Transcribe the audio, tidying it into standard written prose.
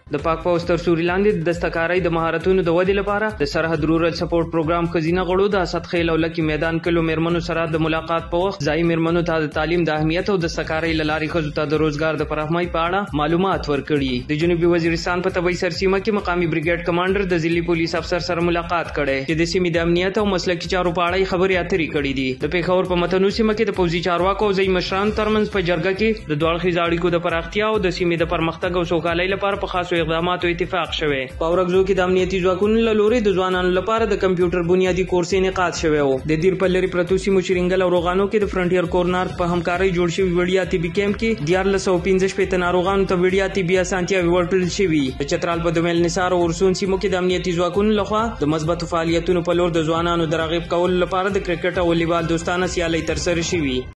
د پاک پوځ تر سوري لاندې د دستکارۍ د مهارتونو د ودې لپاره د سرحد رورل سپورټ پروګرام ښځینه غړو د اسد خیل او لکي میدان کلو میرمنو سره د ملاقات په وخت ځای میرمنو ته د تعلیم د اهمیت او د دستکارۍ له لارې ښځو ته د روزګار د فراهمۍ په اړه معلومات ورکړي. د جنوبي وزیرستان په طبي سرسیمه کې مقامي بریګیډ کمانډر د ضلعي پولیس افسر سره ملاقات کړي چې د سیمې د امنیت او مسلکي چارو په اړه خبرې اترې کړې دي. د پیښور په متنو سیمه کې د پوځي چارواکو او ځای مشرانو ترمنځ په جرګه کې د دوه اړخیزو اړیکو د پراختیا او د سیمې د پرمختګ او سوکالۍ لپاره په خاصو اقداماتو اتفاق شوی. په اورګزو کې د امنیتي ځواکونو له لوري د ځوانانو لپاره د کمپیوټر بنیادي کورس انعقاد شوی و. د دیر په لري پرتو سیمو شرینګل او روغانو کې د فرنټیر کورنر په همکارۍ جوړ شوی وړیا طبي کیمپ کې 1415 ناروغانو ته وړیا طبي اسانتیاوې ورکړل شوي. د چترال په دومیل نثار او ورسون سیمو کې د امنیتي ځواکونو لخوا د مثبتو فعالیتونو په لور د ځوانانو د راغب کولو لپاره د کرکټ او والیبال دوستانه سیالۍ ترسره شوي.